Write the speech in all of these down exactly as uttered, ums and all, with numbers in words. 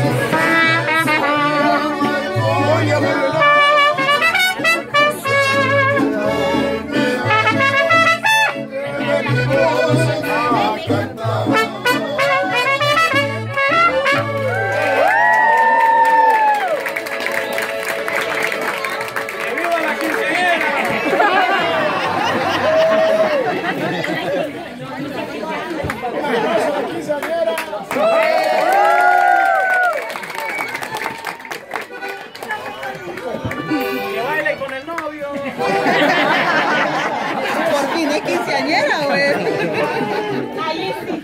Que baile con el novio. Por fin es quinceañera, güey. Ahí sí.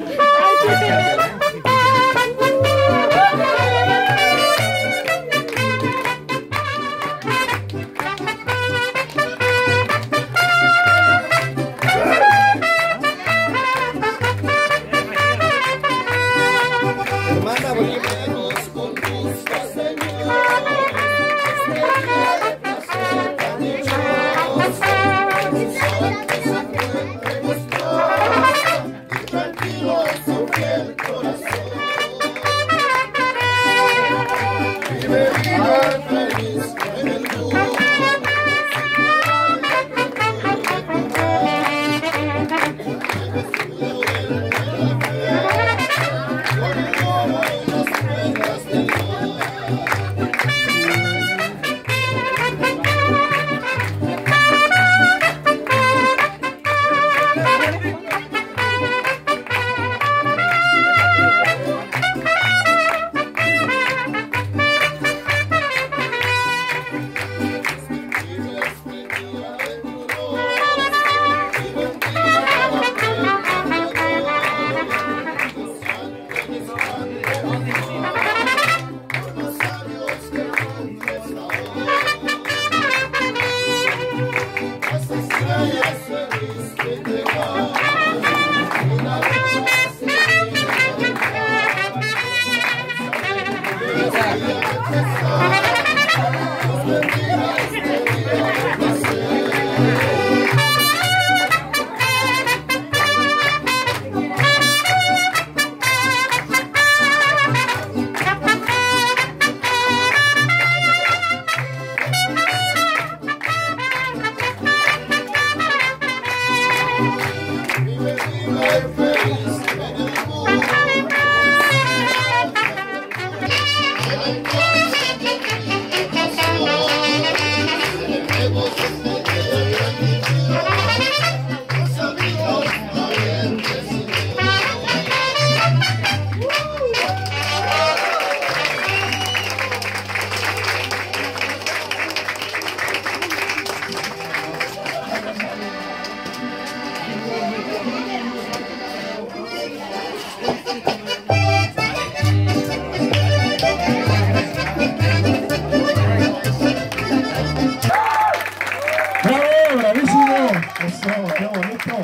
Qué bonito,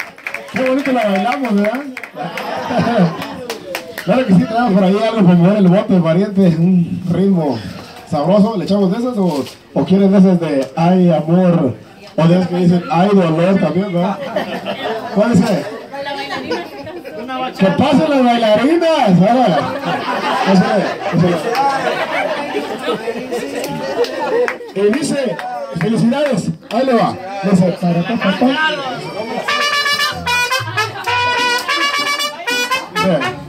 qué bonito la bailamos, ¿verdad? Claro que sí, tenemos por ahí algo para mover el bote, pariente, un ritmo sabroso. ¿Le echamos de esas o, o quieren de esas de ay amor? O de esas que dicen ay dolor también, ¿verdad? ¿Cuál es ese? ¡Que pasen las bailarinas! ¿Verdad? Ese, ese. Y dice, felicidades, ahí le va. Dice, para, para, para, para. Dice,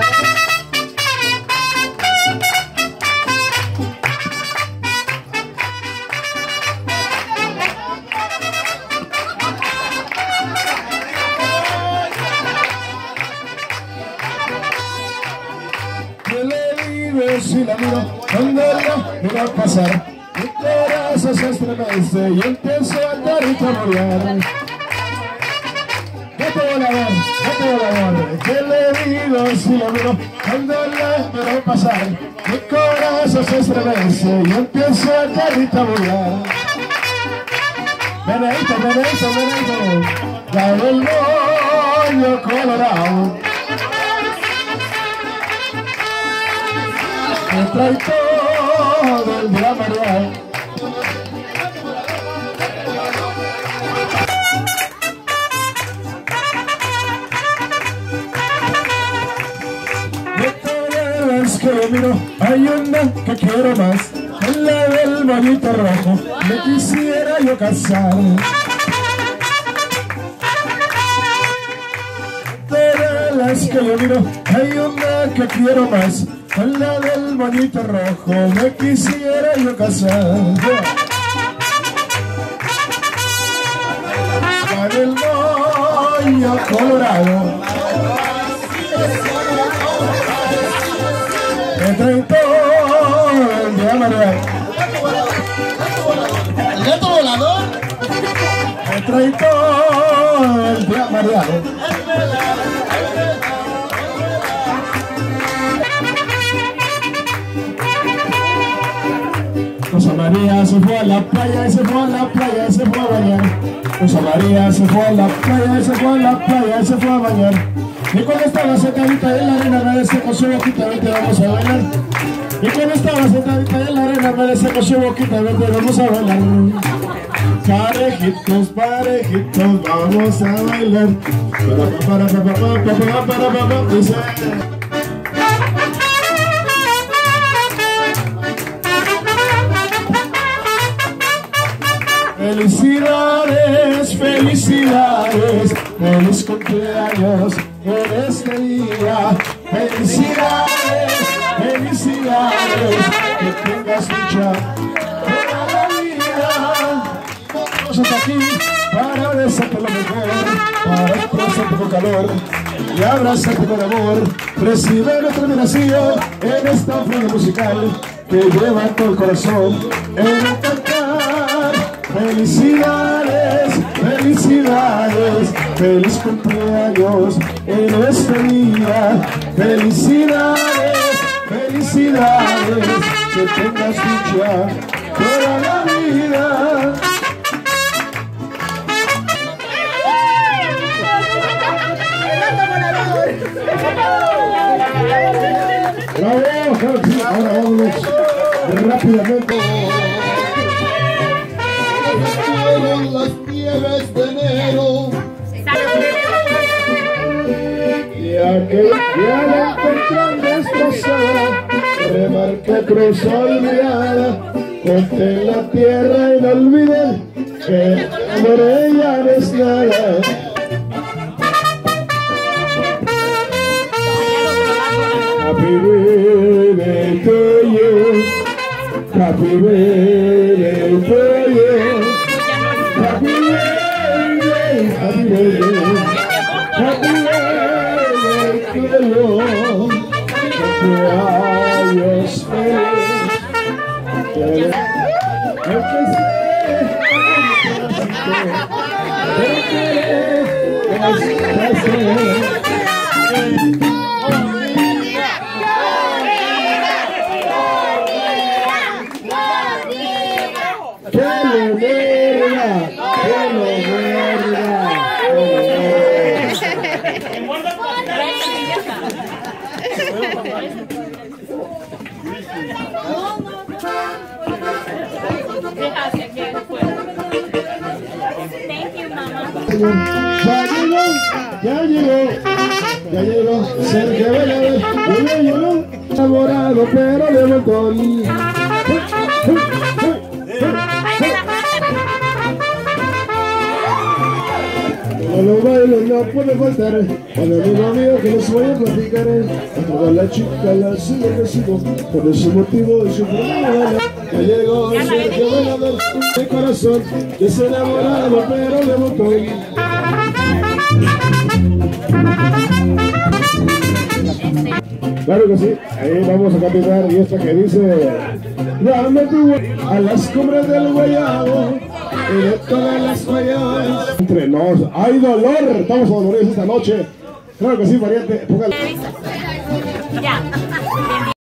si la miro, cuando la miro pasar, mi corazón se estremece y empiezo a andar y camorear. No te voy a ver, no te voy a ver, ¿qué le digo si la miro, cuando la miro pasar, mi corazón se estremece y empiezo a andar y camorear. Meneito, meneito, meneito, la del moño colorado. Me trae todo el día mareado. que yo miro, hay una que quiero más, es la del moñito rojo, me quisiera yo casar. De las que yo miro, hay una que quiero más, es la del moñito rojo, me quisiera yo casar. Con el moño colorado, me trae todo el día mareado. ¿El gato volador? Me trae todo el día mareado. Rosa María se fue a la playa y se fue a la playa y se fue a bañar. Rosa María se fue a la playa y se fue a la playa y se fue a bañar. Y cuando estaba sentadita en la arena me desecó su boquita, vente vamos a bailar. Y cuando estaba sentadita en la arena me desecó su boquita, vente vamos a bailar. Parejitos, parejitos, vamos a bailar. Para, para, para, para, para, para, para, para, dice. Felicidades, felicidades, feliz cumpleaños en este día. Felicidades, felicidades, que tengas mucha toda la vida. Vamos hasta aquí para besarte lo mejor, para abrazarte con calor y abrazarte con amor. Recibe nuestra admiración en esta ofrenda musical que lleva todo el corazón en el cantar. Felicidades, felicidades, feliz cumpleaños en este día. Felicidades, felicidades, que tengas mucha toda la vida. ¡Bravo! Ahora vámonos rápidamente. Fueron las nieves de enero. Y aquel día la encontré destrozada, remarqué cruz olvidada, conté la tierra y no olvidé que por ella no es nada. Happy birthday to you, happy birthday to you. Happy birthday, happy birthday, happy birthday to you. Cumpleaños feliz. Pero que sé, pero que sé. ¡Que lo verga! ¡Que lo verga! Ya llegó, ya llegó, ya llegó, Sergio Bailador, llegó, llegó, enamorado pero de montón. A los bailes no puede faltar, a mi amigo mío que les voy a platicar. A toda la chica la sigo recibo, por ese motivo y su problema. Ya llegó Sergio Bailador, de corazón, que es enamorado pero de montón. Claro que sí, ahí vamos a cantar y esta que dice: dame tu a las cumbres del guayabo y de todas las guayabas. Entre nos, hay dolor, estamos doloridos esta noche. Claro que sí, pariente, póngale. Ya.